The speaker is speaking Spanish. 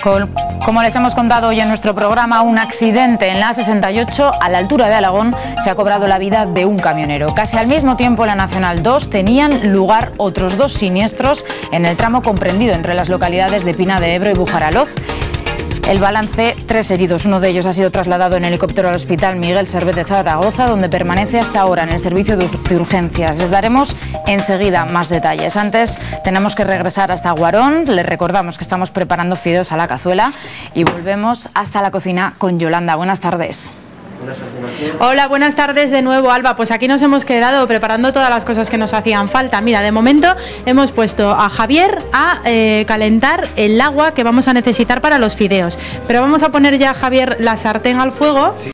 Como les hemos contado hoy en nuestro programa, un accidente en la A68 a la altura de Alagón se ha cobrado la vida de un camionero. Casi al mismo tiempo en la Nacional 2 tenían lugar otros dos siniestros en el tramo comprendido entre las localidades de Pina de Ebro y Bujaraloz. El balance, 3 heridos. Uno de ellos ha sido trasladado en helicóptero al Hospital Miguel Servet de Zaragoza, donde permanece hasta ahora en el servicio de urgencias. Les daremos enseguida más detalles. Antes tenemos que regresar hasta Guarón. Les recordamos que estamos preparando fideos a la cazuela y volvemos hasta la cocina con Yolanda. Buenas tardes. Hola, buenas tardes de nuevo, Alba. Pues aquí nos hemos quedado preparando todas las cosas que nos hacían falta. Mira, de momento hemos puesto a Javier a calentar el agua que vamos a necesitar para los fideos. Pero vamos a poner ya, Javier, la sartén al fuego. Sí.